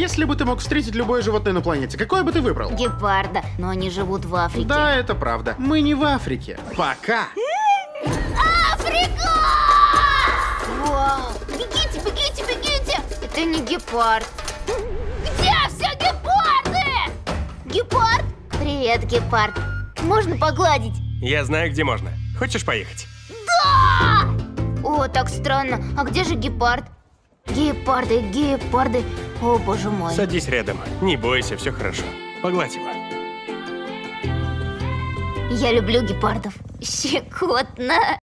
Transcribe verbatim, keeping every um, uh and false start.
Если бы ты мог встретить любое животное на планете, какое бы ты выбрал? Гепарда, но они живут в Африке. Да, это правда. Мы не в Африке. Пока. Африка! Вау! Бегите, бегите, бегите! Это не гепард. Где все гепарды? Гепард? Привет, гепард. Можно погладить? Я знаю, где можно. Хочешь поехать? Да! О, так странно. А где же гепард? Гепарды, гепарды. О, боже мой. Садись рядом. Не бойся, все хорошо. Погладь его. Я люблю гепардов. Щекотно.